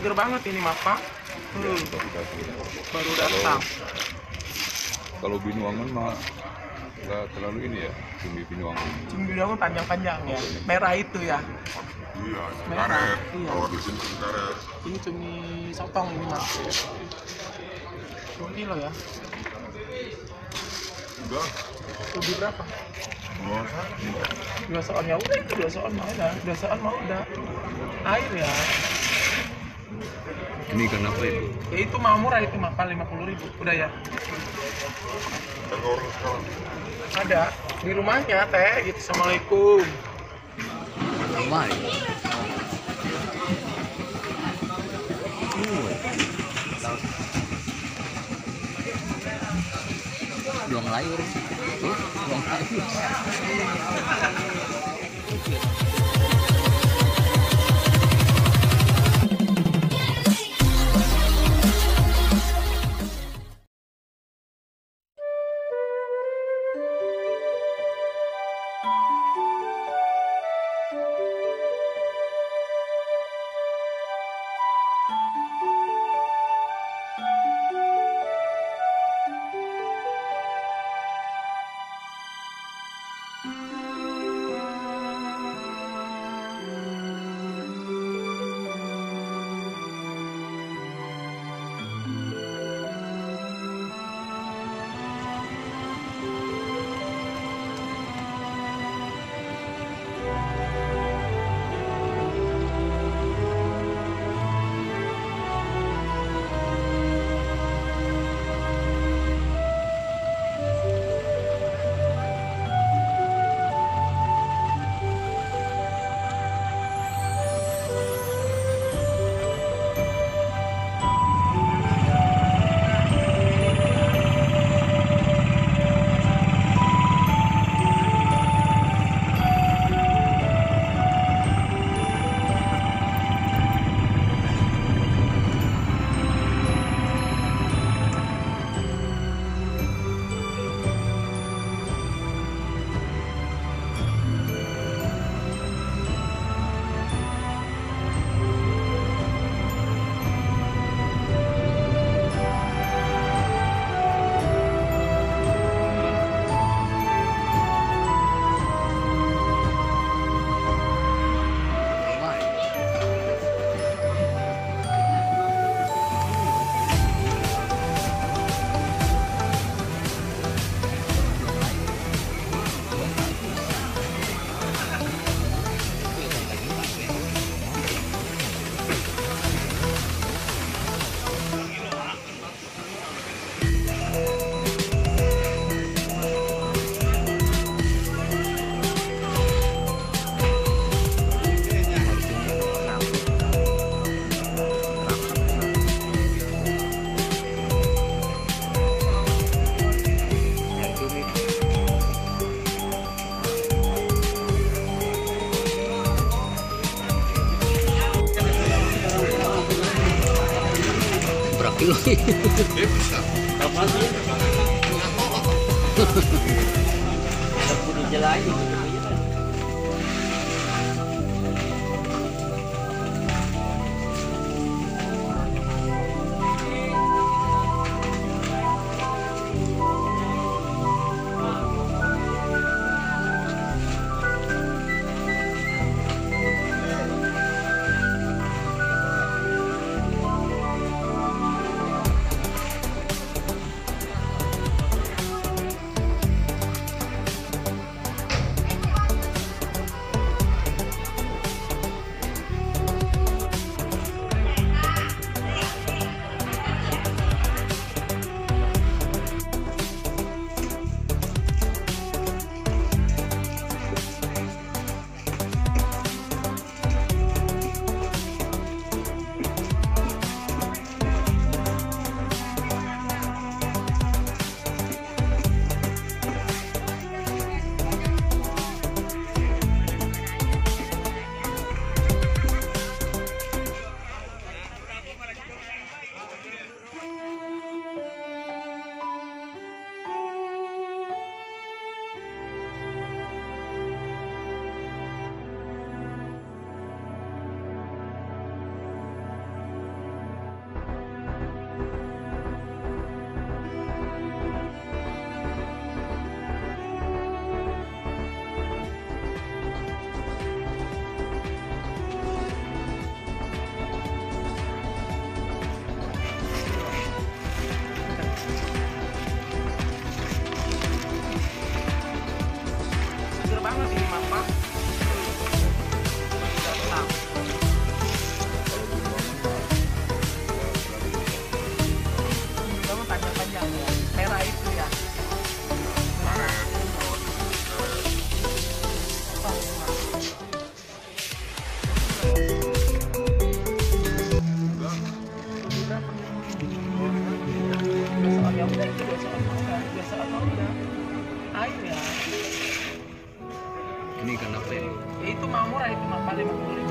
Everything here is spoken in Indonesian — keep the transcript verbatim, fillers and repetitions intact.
seger banget ini mah Pak. Hmm. Baru datang. Kalau Binuangan mah nggak terlalu ini ya, cumi Binuangan. Cumi Binuangan panjang-panjang ya, merah itu ya. Iya, Merah. karet. Iya. Kalau di sini karet. Ini cumi sotong ini mas. dua kilo ya. Udah. Lebih berapa? Dua. Dua soal ya udah itu dua soal mau udah, dua soal mau udah. Air ya. Ini ikan apa itu? Ya itu mau murah itu makan lima puluh ribu. Udah ya. Dan orang sekarang. Ada di rumahnya teh. Gitu. Assalamualaikum. Ramai. Buang layur. Oh, buang layur. kilo. Dia bisa. Berapa sih? Aku dijelain. Dua soal ya udah, itu dua soal mah udah, dua soal mah udah. Air ya. Ini kenapa ini? Ya itu mah murah itu mah paling lima puluh